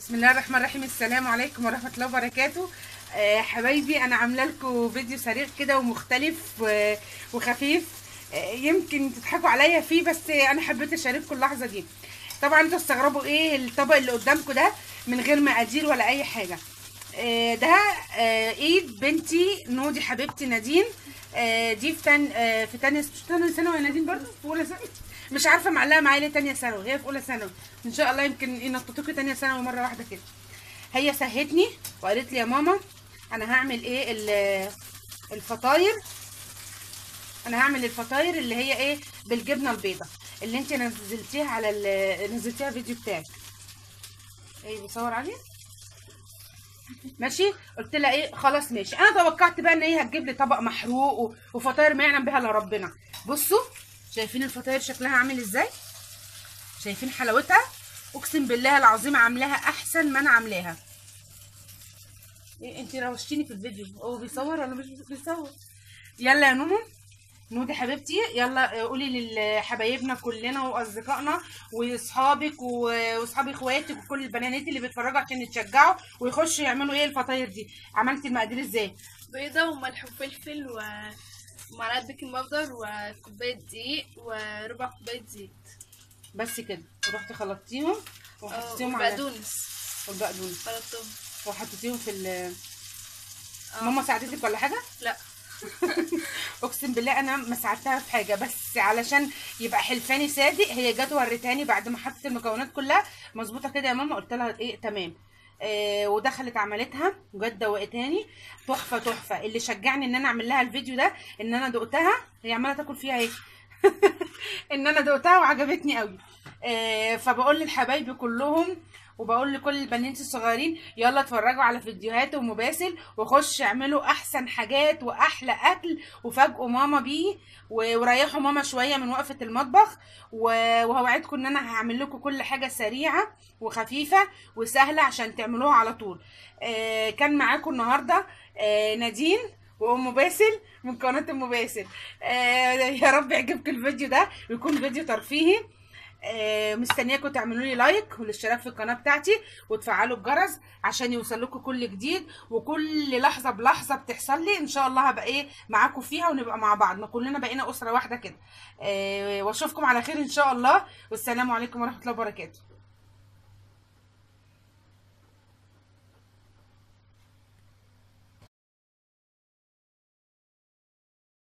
بسم الله الرحمن الرحيم. السلام عليكم ورحمة الله وبركاته. حبايبي، انا عامله لكم فيديو سريع كده ومختلف وخفيف. يمكن تضحكوا عليا فيه، بس انا حبيت اشارككم اللحظه دي. طبعا انتوا تستغربوا ايه الطبق اللي قدامكم ده من غير مقادير ولا اي حاجه. ده ايد بنتي نودي حبيبتي نادين. دي في تانية ثانوي يا نادين، برضه في اولى ثانوي. مش عارفه معلقه معايا ليه تانية ثانوي، هي في اولى ثانوي. ان شاء الله يمكن ينططوكي تانية ثانوي مره واحده كده. هي سهتني وقالت لي يا ماما انا هعمل ايه الفطاير. انا هعمل الفطاير اللي هي ايه بالجبنه البيضاء اللي انت نزلتيها نزلتيها الفيديو بتاعك. ايه بيصور عليه ماشي. قلت لها ايه خلاص ماشي. انا توقعت بقى ان هي هتجيب لي طبق محروق وفطاير ما يعلم بها الا ربنا. بصوا شايفين الفطاير شكلها عامل ازاي، شايفين حلاوتها. اقسم بالله العظيم عاملاها احسن ما انا عاملاها. إيه انت روشتيني في الفيديو، هو بيصور ولا مش بيصور؟ يلا يا نونو نودي حبيبتي، يلا قولي لحبايبنا كلنا واصدقائنا واصحابك واصحاب اخواتك وكل البنات اللي بيتفرجوا عشان يتشجعوا ويخشوا يعملوا ايه الفطاير دي. عملتي المقادير ازاي؟ بيضة وملح وفلفل ومعلقة بيكنج باودر وكوباية دقيق وربع كوباية زيت بس كده. ورحتي خلطتيهم وحطيتيهم على والبقدونس خلطتهم وحطيتيهم في ماما ساعدتك ولا حاجه؟ لا. اقسم بالله انا ما ساعدتها في حاجه، بس علشان يبقى حلفاني صادق هي جت وريتاني بعد ما حطت المكونات كلها مظبوطه كده يا ماما. قلت لها ايه تمام. ودخلت عملتها وجت دوقتاني تحفه تحفه. اللي شجعني ان انا اعمل لها الفيديو ده ان انا دقتها، هي عماله تاكل فيها اهي. ان انا دقتها وعجبتني قوي. فبقول للحبايب كلهم وبقول لكل البنات الصغيرين يلا اتفرجوا على فيديوهات ام باسل وخش اعملوا احسن حاجات واحلى اكل وفاجئوا ماما بيه وريحوا ماما شويه من وقفه المطبخ. وهوعدكم ان انا هعمل لكم كل حاجه سريعه وخفيفه وسهله عشان تعملوها على طول. كان معاكم النهارده نادين وام باسل من قناه ام باسل. يا رب يعجبكم الفيديو ده ويكون فيديو ترفيهي. مستنياكم تعملوا لي لايك والاشتراك في القناه بتاعتي وتفعلوا الجرس عشان يوصل لكم كل جديد، وكل لحظه بلحظه بتحصل لي ان شاء الله هبقى ايه معاكم فيها ونبقى مع بعض، ما كلنا بقينا اسره واحده كده. واشوفكم على خير ان شاء الله، والسلام عليكم ورحمه الله وبركاته.